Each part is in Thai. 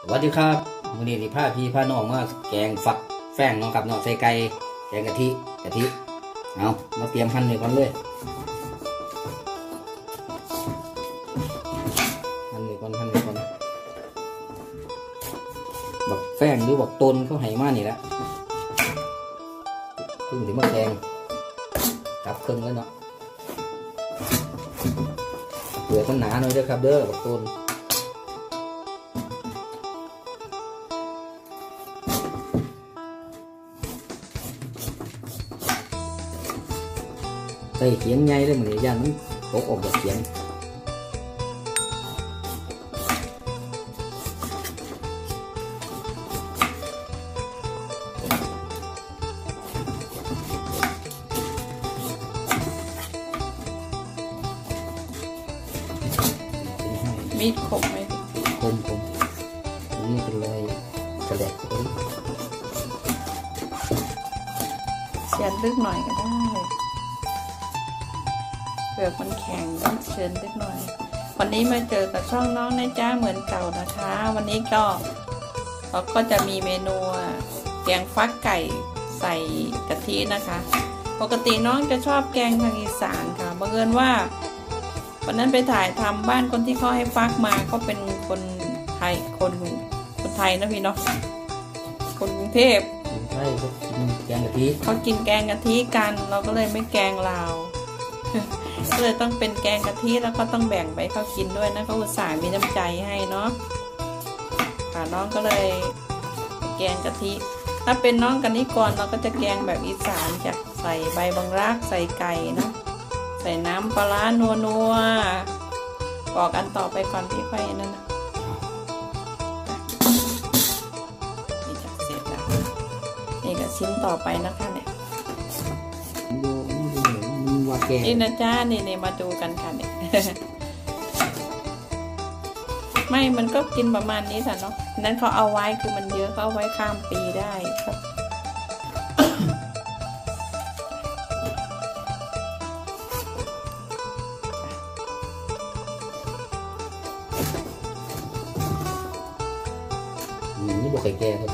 สวัสดีครับมื้อนี้สิพาพี่พาน้องมาแกงฟักแฟ้งเนาะครับเนาะใส่ไก่แกงกะทิเอามาเตรียมหั่นเลยก่อนเลยหั่นเลยก่อนบักแฟ้งหรือบักต้นเขาให้มานี่แหละเพิ่งสิมาแกงจับเครื่องแล้วเนาะเปลือกมันหนาหน่อยเด้อครับเด้อบักต้นใส่เขียงใหญ่เลยเหมือนยันมันตกออกจากเขียงมีดคมไหมคมนี่เป็นรอยกระแดกเฉียนลึกหน่อยก็ได้เปลือกมันแข็งต้องเฉียนลึกหน่อยวันนี้มาเจอกับช่องน้องนะจ้าเหมือนเก่านะคะวันนี้เราก็จะมีเมนูแกงฟักไก่ใส่กะทินะคะปกติน้องจะชอบแกงทางอีสานค่ะบังเอิญว่าวันนั้นไปถ่ายทำบ้านคนที่เขาให้ฟักมาก็เป็นคนไทยคนไทยนะพี่เนาะคนกรุงเทพใช่เขากินแกงกะทิเขากินแกงกะทิกันเราก็เลยไม่แกงลาวก็เลยต้องเป็นแกงกะทิแล้วก็ต้องแบ่งไปเขากินด้วยนะเขาอุตส่าห์มีน้ำใจให้เนาะค่ะน้องก็เลยแกงกะทิถ้าเป็นน้องกันนี้ก่อนเราก็จะแกงแบบอีสานจะใส่ใบบังรักใส่ไก่นะใส่น้ำปลานัวบอกอันต่อไปก่อนพี่ไฟนั่นนะนี่จะเสร็จแล้วนี่ก็ชิ้นต่อไปนะคะเนี่ยนี่นะจ้านี่มาดูกันค่ะเนี่ยไม่มันก็กินประมาณนี้ค่ะเนาะนั้นเขาเอาไว้คือมันเยอะเขาเอาไว้ข้ามปีได้ครับนี่บอกไก่แก่ครับ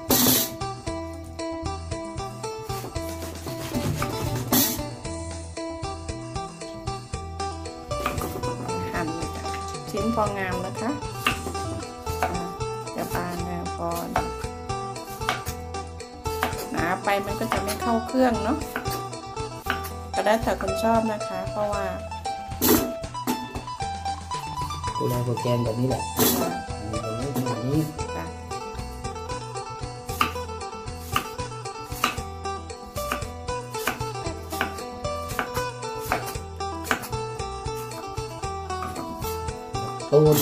หั่นชิ้นพองามนะคะจะบางนะพอหนาไปมันก็จะไม่เข้าเครื่องเนาะก็ได้แต่คนชอบนะคะเพราะว่ากูได้โปรแกรมแบบนี้แหละแบบนี้ต้น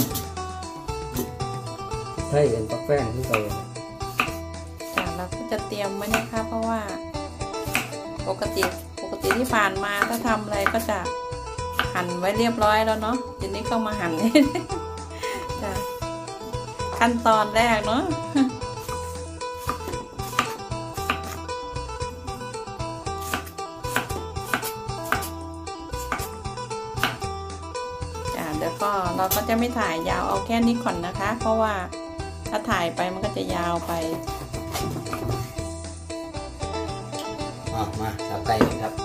ใช่เป็นฟักแป้งที่เราเราก็จะเตรียมไว้นะคะเพราะว่าปกติที่ผ่านมาถ้าทำอะไรก็จะหั่นไว้เรียบร้อยแล้วเนาะทีนี้ก็มาหั่นจ้ะขั้นตอนแรกเนาะเดี๋ยวก็เราก็จะไม่ถ่ายยาวเอาแค่นี้ก่อนนะคะเพราะว่าถ้าถ่ายไปมันก็จะยาวไปมาสับไก่กันครับ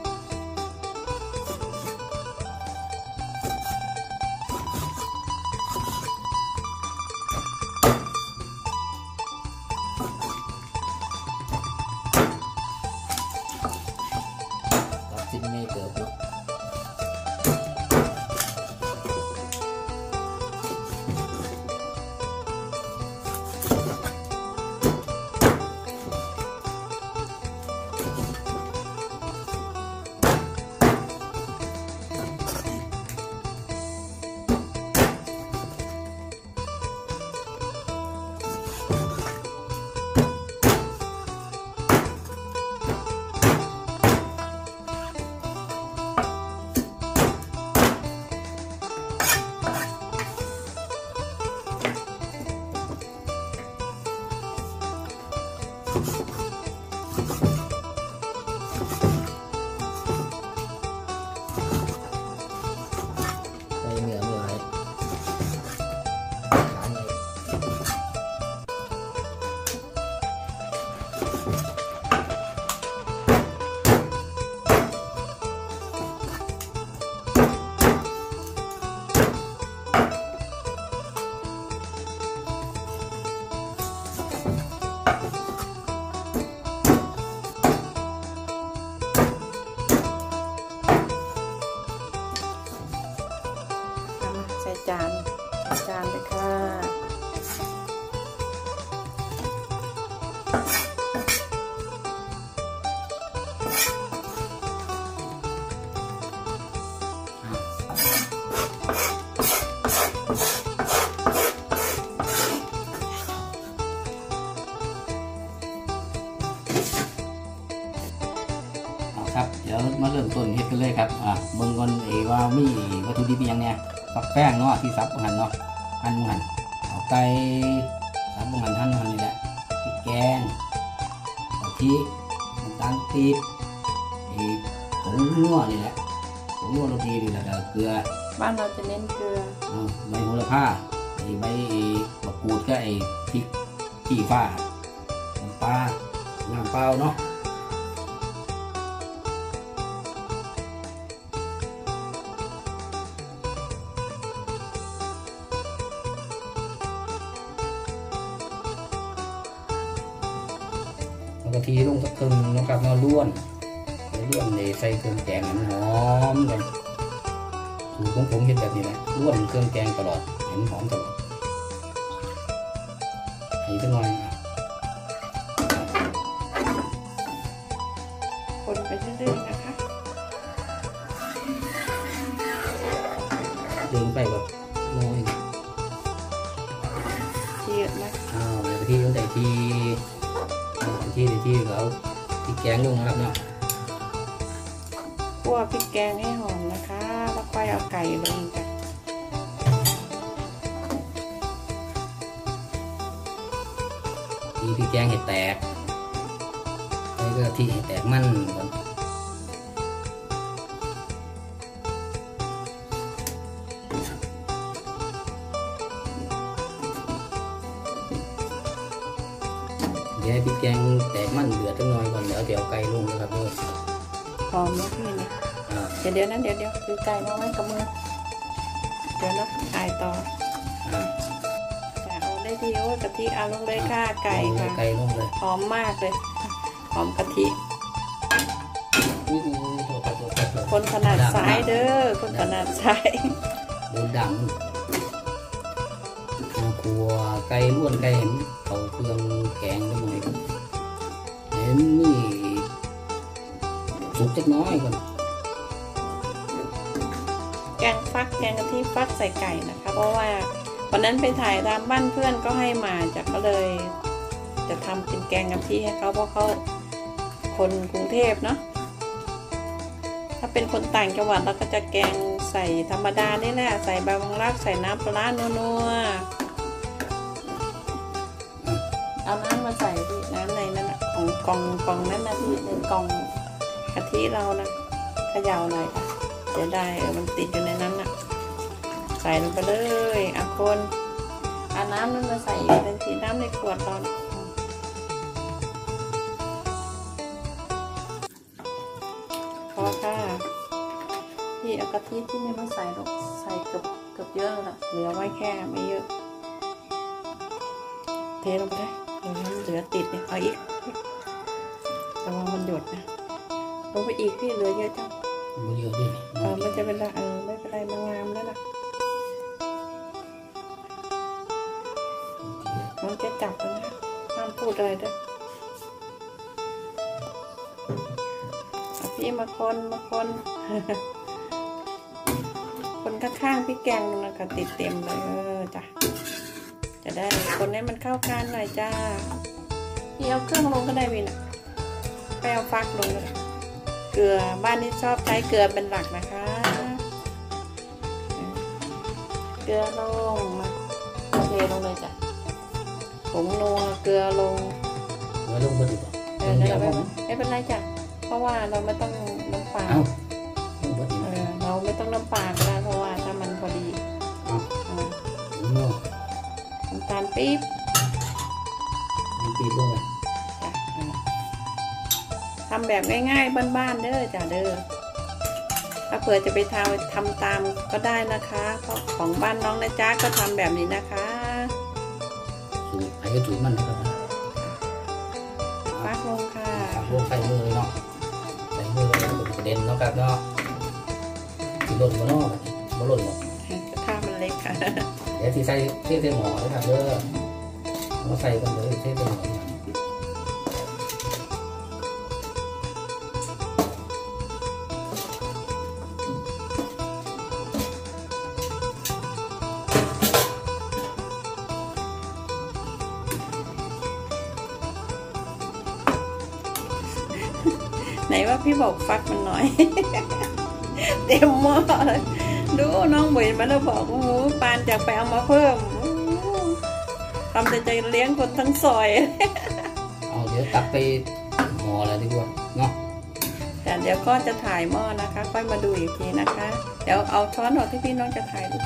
ตัดชิ้นไม่เกิดจานเลยค่ะครับเดี๋ยวมาเริ่มต้นเฮ็ดกันเลยครับเบิ่งก่อนว่ามีวัตถุดิบอย่างเนี้ยฟักแป้งเนาะที่ซับหั่นเนาะหั่นเอาไก่ซับหั่นนี่แหละพริกแกงกะทิน้ำตาลปี๊บผงนัวนี่แหละผงนัวรสดีนี่แหละเกลือบ้านเราจะเน้นเกลือใบโหระพาใบมะกรูดก็พริกขี้ฟ้าน้ำปลาน้ำเปล่าเนาะกะทิลงสักครึ่งนะครับเนาะล้วนเลยใส่เครื่องแกงมันหอมกันสูตรของผมเห็นแบบนี้แหละล้วนเครื่องแกงตลอดเห็นหอมตลอดให้สักหน่อยคนไปเรื่อยๆนะคะเดินไปแบบน้อยเยอะมากกะทิตั้งแต่ที่เขาพริกแกงลงนะครับเนาะคั่วพริกแกงให้หอมนะคะแล้วค่อยเอาไก่ลงจ้ะพริกแกงให้แตกแล้วก็ที่ให้แตกมันก่อนเดี๋ยวพริกแกงแตกมันเดือดจังหน่อยก่อนเดี๋ยวเอาไก่ลงนะครับด้วยหอมนะพี่เนี่ยเดี๋ยวนั้นเดี๋ยวคือไก่น้องไว้กับมือเดี๋ยวนะถ่ายต่อจะเอาได้ทีโอ้กะทิเอาลงเลยค่ะไก่ค่ะไก่ลงเลยหอมมากเลยหอมกะทิคนถนัดซ้ายเด้อคนถนัดซ้ายโดนดังกลัวไก่ล้วนไก่เห็นเขาเครื่องแกงได้ไหมเห็นมีสุกจักน้อยก่อนแกงกะทิฟักใส่ไก่นะคะเพราะว่าวันนั้นไปถ่ายตามบ้านเพื่อนก็ให้มาจากก็เลยจะทำเป็นแกงกะทิให้เขาเพราะเขาคนกรุงเทพเนาะถ้าเป็นคนต่างจังหวัดเราก็จะแกงใส่ธรรมดานี่แหละใส่ใบมะกรูดใส่น้ำปลานัวเอาน้ำมาใส่ที่น้ำในนั้นนะของกล่องนั้นนะที่ในกล่องกะทิเรานะเขย่าหน่อยค่ะเดี๋ยวได้มันติดอยู่ในนั้นนะใส่ลงไปเลยคนเอาน้ำนั้นมาใส่เป็นสีน้ำในขวดตอนพอค่ะที่เอากะทิที่ไม่มาใส่ลงใส่เกือบเยอะแล้วเหลือไว้แค่ไม่เยอะเทลงไปได้เหลือติดเนี่ยเอาอีกระวังมันหยดนะลงไปอีกพี่เหลือเยอะจังเยอะดิมันจะเป็นไรไม่เป็นไรมางามแล้วนะมันจะจับแล้วนะห้ามพูดอะไรด้วยพี่มาคนคนข้างๆพี่แกงนะคะติดเต็มเลยจ้ะจะได้คนให้มันเข้ากันหน่อยจ้าพี่เอาเครื่องลงก็ได้วินะไปเอาฟักลงเลยเกลือบ้านนี้ชอบใช้เกลือเป็นหลักนะคะเกลือลงมาเทลงเลยจ้ะผงนัวเกลือลงไปดีกว่าไม่เป็นไรจ้ะเพราะว่าเราไม่ต้องน้ำปลาเราไม่ต้องน้ำปลาก็ได้เพราะว่าถ้ามันพอดีน้ำตาลปี๊บลงเลยทำแบบง่ายๆบ้านๆเด้อจ้ะเด้อถ้าเผื่อจะไปทำตามก็ได้นะคะเพราะของบ้านน้องนะจ๊ะก็ทำแบบนี้นะคะสูตรไอ้ก็สูตรมันนะครับฟักลงค่ะลงใส่มือเลยเนาะใส่มือแล้วกระเด็นเนาะครับเนาะหล่นมาเนาะมาหล่นหรอกกระทะมันเล็กค่ะเดี๋ยวที่ใส่เทหม้อนะครับเด้อมาใส่กันเลยเทหม้อไหนว่าพี่บอกฟักมันหน่อย เต็มหม้อเลยดูน้องบุ๋ยมาแล้วบอกโอ้โหปานจะไปเอามาเพิ่มทำใจเลี้ยงคนทั้งซอยเอาเดี๋ยวตักไปหม้อแล้วดีกว่าเนาะแต่เดี๋ยวก็จะถ่ายหม้อนะคะ ค่อยมาดูอีกทีนะคะ เดี๋ยวเอาช้อนออกที่พี่น้องจะถ่ายดู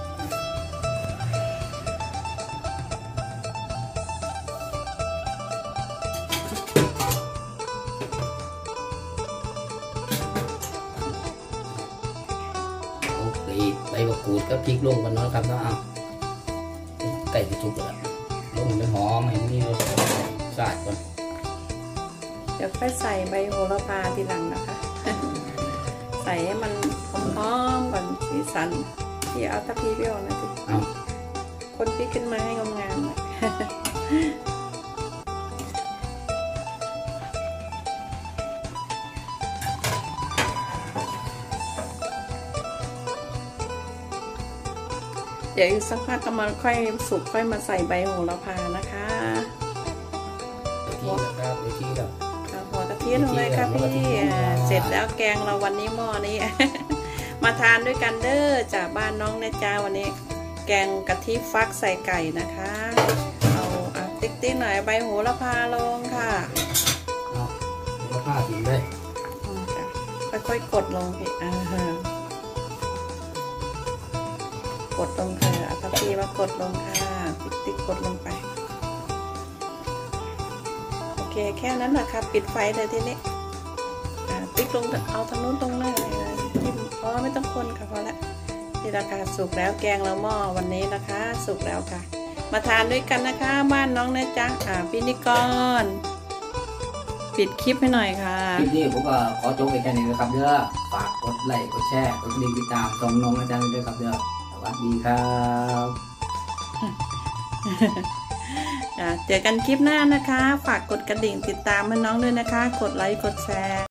เอาใบมะกรูดก็พริกลงกันเนาะครับเนาะเอาไก่ที่สุกแล้วลงไปหอมให้มีรสชาติก่อนเดี๋ยวค่อยใส่ใบโหระพาทีหลังนะคะ ใส่ให้มันหอมๆก่อนสีสันที่เอาตะพีเปรี้ยวนะสิเอาคนพริกขึ้นมาให้งามๆนะ เดี๋ยวอีกสักพักก็มาค่อยสุกค่อยมาใส่ใบโหระพานะคะทีนะครับทีครับเอาหัวกะทิลงเลยค่ะพี่เสร็จแล้วแกงเราวันนี้หม้อนี้ มาทานด้วยกันเด้อจากบ้านน้องนะจ๊ะวันนี้ แกงกะทิฟักใส่ไก่นะคะเอาติ๊กๆหน่อยใบโหระพาลงค่ะเอาแล้วผ้าทิ้งได้จ้ะค่อยๆกดลงพี่กดลงค่ะเอาตะพีมากดลงค่ะติ๊กๆกดลงไปโอเคแค่นั้นแหละค่ะปิดไฟเลยทีนี้ติ๊กลงเอาทางนู้นตรงหน้าเลยที่พอไม่ต้องคนค่ะพอละนี่ราคาสุกแล้วแกงเราหม้อวันนี้นะคะสุกแล้วค่ะ มาทานด้วยกันนะคะบ้านน้องนะจ๊ะพี่นิกรปิดคลิปให้หน่อยค่ะคลิปนี้ผมก็ขอจบไปแค่นี้นะครับเด้อฝากกดไลค์กดแชร์กดกระดิ่งติดตามส่งน้องอาจารย์ด้วยครับเด้อสวัสดีครับเจอกันคลิปหน้านะคะฝากกดกระดิ่งติดตามให้น้องด้วยนะคะกดไลค์กดแชร์